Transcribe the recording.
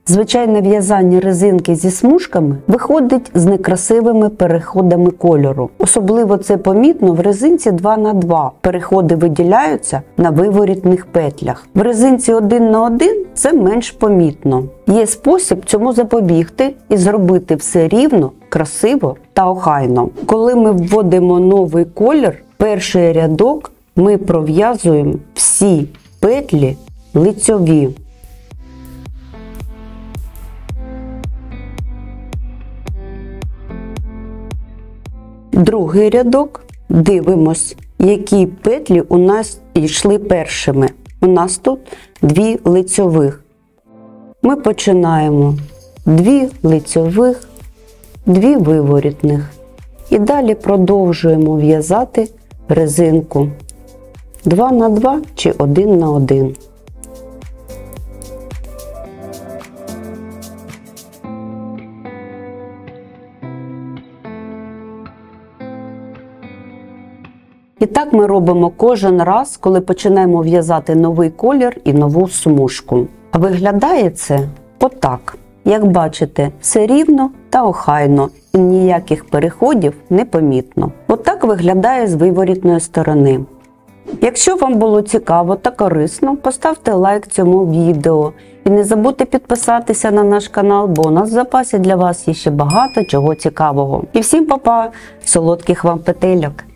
Звичайне в'язання резинки зі смужками виходить з некрасивими переходами кольору. Особливо це помітно в резинці 2х2. Переходи виділяються на виворітних петлях. В резинці 1х1 це менш помітно. Є спосіб цьому запобігти і зробити все рівно, красиво та охайно. Коли ми вводимо новий колір, перший рядок ми пров'язуємо всі петлі лицьові. Другий рядок дивимось, які петлі у нас йшли першими. У нас тут 2 лицьових. Ми починаємо 2 лицьових, 2 виворітних. І далі продовжуємо в'язати резинку 2х2 чи 1х1. І так ми робимо кожен раз, коли починаємо в'язати новий колір і нову смужку. А виглядає це отак. Як бачите, все рівно та охайно, і ніяких переходів не помітно. Отак виглядає з виворітної сторони. Якщо вам було цікаво та корисно, поставте лайк цьому відео. І не забудьте підписатися на наш канал, бо у нас в запасі для вас є ще багато чого цікавого. І всім па-па! Солодких вам петельок!